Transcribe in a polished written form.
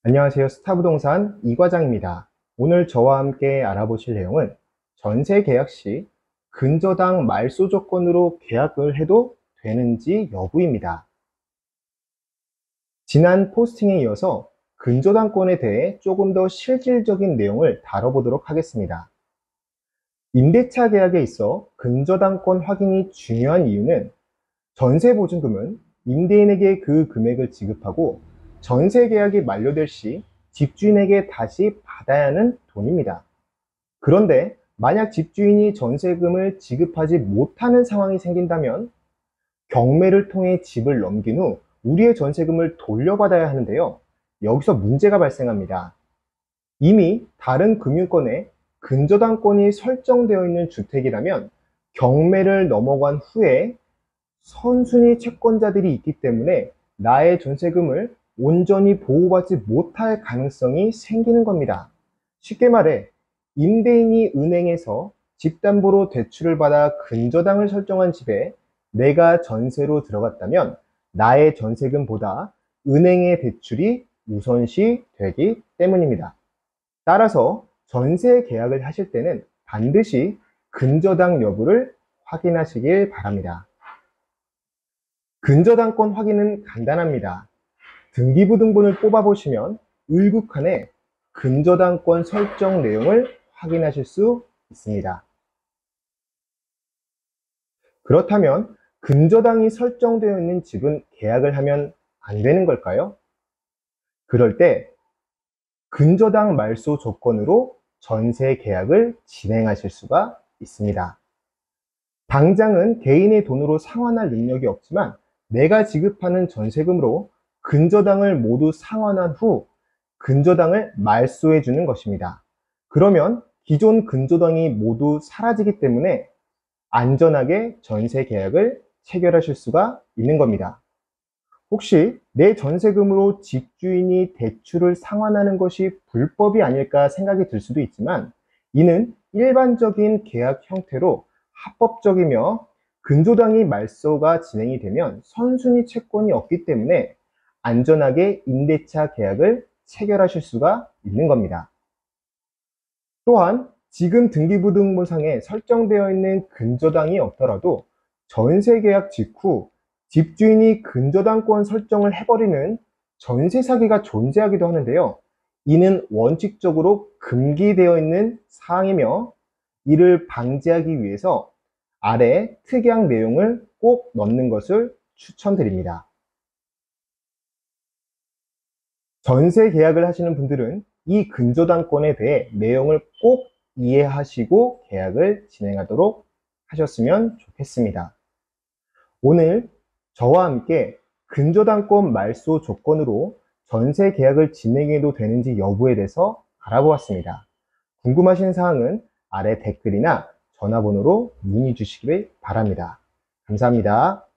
안녕하세요. 스타부동산 이과장입니다. 오늘 저와 함께 알아보실 내용은 전세 계약 시 근저당 말소 조건으로 계약을 해도 되는지 여부입니다. 지난 포스팅에 이어서 근저당권에 대해 조금 더 실질적인 내용을 다뤄보도록 하겠습니다. 임대차 계약에 있어 근저당권 확인이 중요한 이유는 전세보증금은 임대인에게 그 금액을 지급하고 전세 계약이 만료될 시 집주인에게 다시 받아야 하는 돈입니다. 그런데 만약 집주인이 전세금을 지급하지 못하는 상황이 생긴다면 경매를 통해 집을 넘긴 후 우리의 전세금을 돌려받아야 하는데요. 여기서 문제가 발생합니다. 이미 다른 금융권에 근저당권이 설정되어 있는 주택이라면 경매를 넘어간 후에 선순위 채권자들이 있기 때문에 나의 전세금을 온전히 보호받지 못할 가능성이 생기는 겁니다. 쉽게 말해 임대인이 은행에서 집담보로 대출을 받아 근저당을 설정한 집에 내가 전세로 들어갔다면 나의 전세금보다 은행의 대출이 우선시 되기 때문입니다. 따라서 전세 계약을 하실 때는 반드시 근저당 여부를 확인하시길 바랍니다. 근저당권 확인은 간단합니다. 등기부등본을 뽑아보시면 을국칸에 근저당권 설정 내용을 확인하실 수 있습니다. 그렇다면 근저당이 설정되어 있는 집은 계약을 하면 안 되는 걸까요? 그럴 때 근저당 말소 조건으로 전세 계약을 진행하실 수가 있습니다. 당장은 개인의 돈으로 상환할 능력이 없지만 내가 지급하는 전세금으로 근저당을 모두 상환한 후 근저당을 말소해 주는 것입니다. 그러면 기존 근저당이 모두 사라지기 때문에 안전하게 전세 계약을 체결하실 수가 있는 겁니다. 혹시 내 전세금으로 집주인이 대출을 상환하는 것이 불법이 아닐까 생각이 들 수도 있지만 이는 일반적인 계약 형태로 합법적이며 근저당이 말소가 진행이 되면 선순위 채권이 없기 때문에 안전하게 임대차 계약을 체결하실 수가 있는 겁니다. 또한 지금 등기부등본상에 설정되어 있는 근저당이 없더라도 전세계약 직후 집주인이 근저당권 설정을 해버리는 전세 사기가 존재하기도 하는데요. 이는 원칙적으로 금기되어 있는 사항이며 이를 방지하기 위해서 아래 특약 내용을 꼭 넣는 것을 추천드립니다. 전세 계약을 하시는 분들은 이 근저당권에 대해 내용을 꼭 이해하시고 계약을 진행하도록 하셨으면 좋겠습니다. 오늘 저와 함께 근저당권 말소 조건으로 전세 계약을 진행해도 되는지 여부에 대해서 알아보았습니다. 궁금하신 사항은 아래 댓글이나 전화번호로 문의 주시길 바랍니다. 감사합니다.